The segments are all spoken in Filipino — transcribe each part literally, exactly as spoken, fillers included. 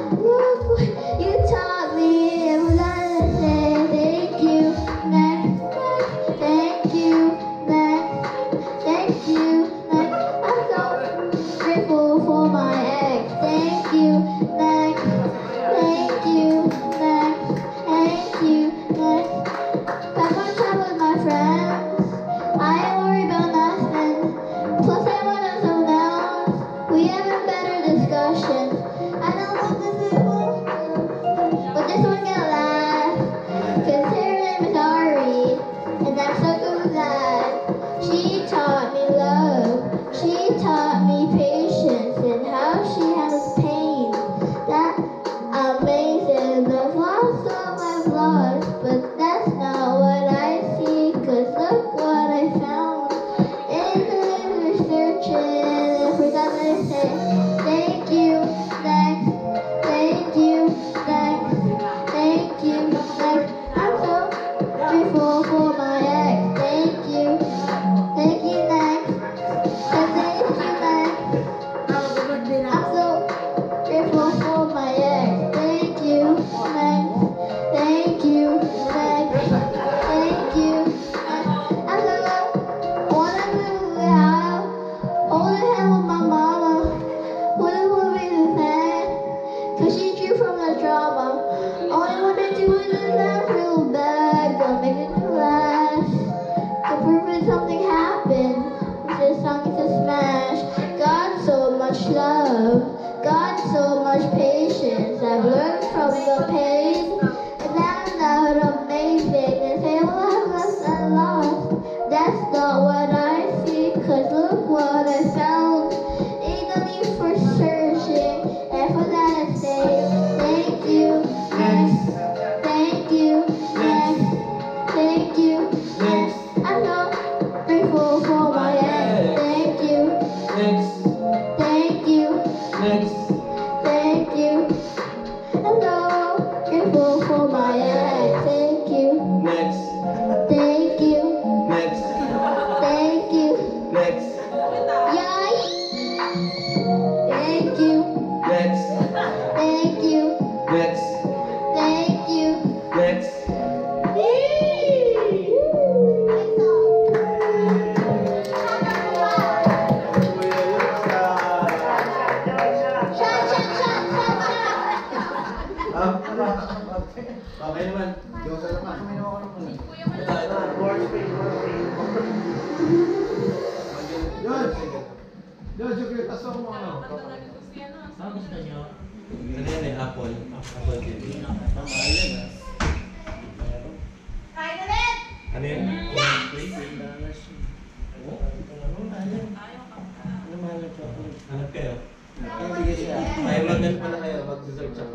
look, you taught me it was I to say thank you, next, next, thank you, next, thank you, next. I'm so grateful for my ex. Thank you, next, thank you, next, thank you, next. Have fun time with my friends. I ain't worried about nothing. Plus I want someone else. We having better discussions. I don't want this people, but this one got laugh. Cause her name is Ari, and I'm so good with that. She taught me love. She taught me patience and how she handles pain. That amazing. I've lost all I've lost, but that's not what I see. Cause look what I found. In the research and I forgot what I said. Thank you, next. Thank you, next. Thank you, next. I'm so grateful for my ex. Thank you. Thank you, next. And thank you, next. I'm so grateful for my ex. Thank you, next. Thank you, next. Thank you, next. I'm so wanna move out. Hold a hand with my mama. Wouldn't want me to fan. Cause she drew from the drama. All I wanna do is not feel bad. Gonna make it last. To prove that something happened. This song is a smash. Got so much love. Got so much patience. I've learned from the pain. And I'm not amazing. They say, well, I've lost and lost. That's not what I see. Cause look what I found. Ain't no need for searching. And for that I say, thank you, next. Thank you, next. Thank you, next. I'm so grateful for my ex. Thank you, Next. thank you, Next. thank you. I'm so grateful for my ex. Thank you, Next. thank you, Next. thank you. Next. Yay! Thank you, Next. thank you, Next. thank you. Next. Shut, shut, shut, shut, shut. Okay naman. Diyosa naman. Ito, ito. George! George, yung kitas ako mo. Ano gusto nyo? Ano yan eh? Apple. Apple T V. Mahal yan ah. Kain ulit! Ano yun? Oo? Ano mahal yan? Ano mahal na chocolate? Hanap kayo? Hindi siya. Ay, mag-ano pala kayo? Mag-dessert siya.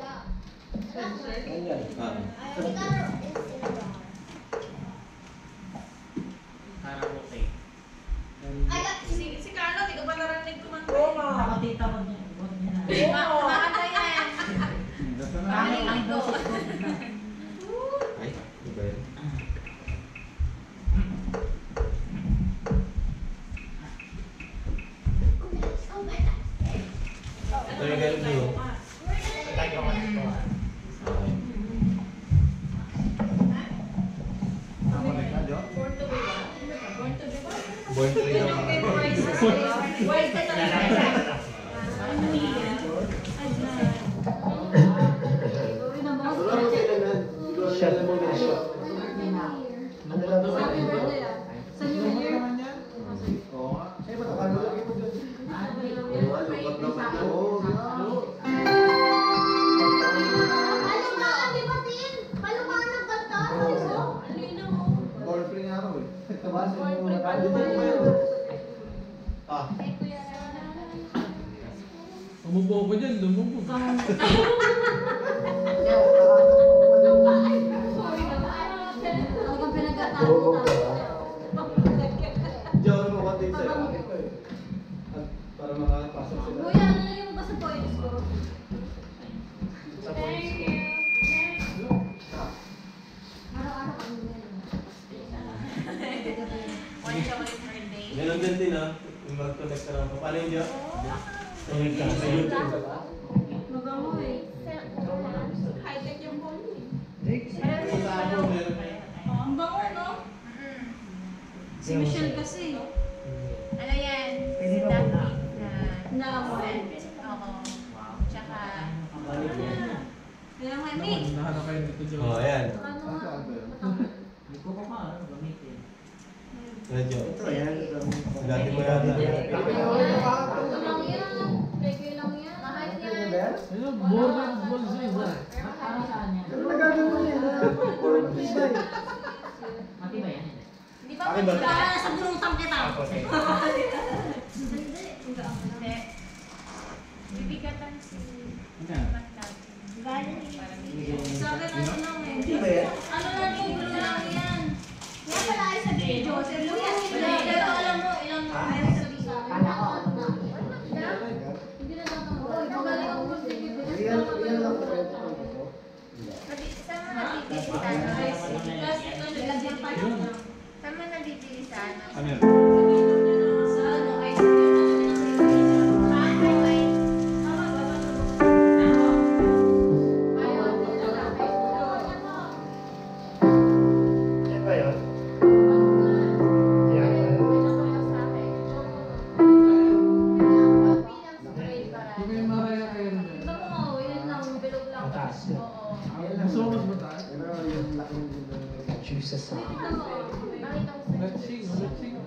Ayan. Ah. Parang okay. Ay, si, si Carlo, di ka ba narinig kumanta? Nakatita ko niya. Huwag niya na. Makanta yan. Maling lang ito. Ay, iba yun. Ito yung galing mo. Tayo ka nito. Okay. Nakakulik ka, Jo? Born to be what? Born to be what? Born free daw ka. Why is that a Shot mo na shot. Ano lang ba? Sa New Year? Oo nga. Eh, ba't akala lagi mo dyan? Lukat naman yan. Oo, nga. Palumaan, di ba, Tin? Palumaan ang kanta. Born free nga ako eh. Tabasin mo Born muna. free pa Dito naman. mo yun. Ah. Umupo ko dyan, lumupo. Oo, ka. Diyan mo konti sa'yo. Bakit ko eh? At para makakapasok sila. Kuya, nalagay mo ba sa points ko? Sa points ko. Araw-araw kami ganun. One chocolate per day. Meron din din ah. Yung mag-connect ka lang. Paano yun dyan? Connect ka. Sa YouTube. Magamoy. Balik yan. Kaya mo, Naman, Emi. nahanap kayo nito dyan. Oh, ayan. Ano nga? Hindi ko pa ano, gamitin. Medyo. Ito, yan. Dati mo yata. Ito lang yan. Reggae lang yan. Mahal yan. Ayun, more than one season. Para saan yan? Ano nagagawin mo yan? Matibay. Matibay yan. Di ba Akin ba? matibay? Sa bunutan kita. Okay. Hindi. Bibigatan si... Ayan. Galing. Sa akin ano lang eh. Matibay yan. Ano lang yung gulo lang yan. Nga pala ay sabihin, Joseph. Pero alam mo, ilang beses sabihin sa akin. Kala ko ano na. Hindi na tatanggal. Magaling ang gusto niyo. Iyan, iyan lang po ito. Saan mo nabibili sa ano? Plus, ito nilagyan pa lang. Saan mo nabibili sa ano? Ano yan? Sa ano, ice cream. Saan may wine? Tama ba? Ayaw nila sa akin. Yan ba yun? Yan. Yung may Mariah Carey na yan. Mataas yun. Gusto mo mas mataas? Pero yung laking Chooses sa Let's sing, let's sing.